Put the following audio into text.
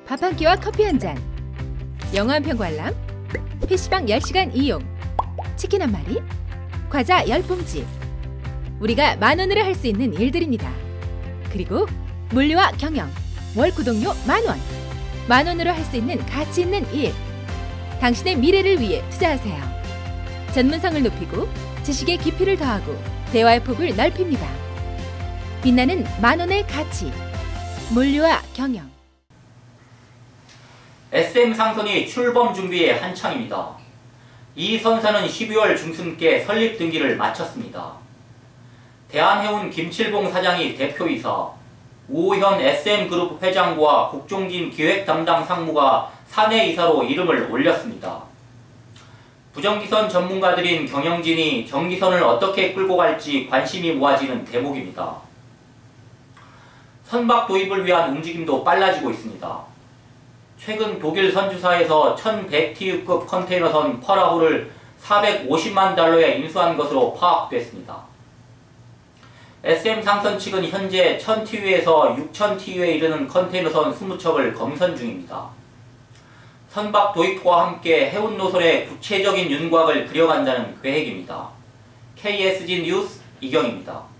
밥 한 끼와 커피 한 잔, 영화 한 편 관람, PC방 10시간 이용, 치킨 한 마리, 과자 10봉지. 우리가 10,000원으로 할 수 있는 일들입니다. 그리고 물류와 경영, 월 구독료 10,000원. 10,000원으로 할 수 있는 가치 있는 일. 당신의 미래를 위해 투자하세요. 전문성을 높이고 지식의 깊이를 더하고 대화의 폭을 넓힙니다. 빛나는 10,000원의 가치. 물류와 경영. SM 상선이 출범 준비에 한창입니다. 이 선사는 12월 중순께 설립 등기를 마쳤습니다. 대한해운 김칠봉 사장이 대표이사, 우현 SM그룹 회장과 국종진 기획 담당 상무가 사내이사로 이름을 올렸습니다. 부정기선 전문가들인 경영진이 정기선을 어떻게 끌고 갈지 관심이 모아지는 대목입니다. 선박 도입을 위한 움직임도 빨라지고 있습니다. 최근 독일 선주사에서 1100TU급 컨테이너선 펄하호를 450만 달러에 인수한 것으로 파악됐습니다. SM 상선 측은 현재 1000TU에서 6000TU에 이르는 컨테이너선 20척을 검선 중입니다. 선박 도입과 함께 해운 노선의 구체적인 윤곽을 그려간다는 계획입니다. KSG 뉴스 이경입니다.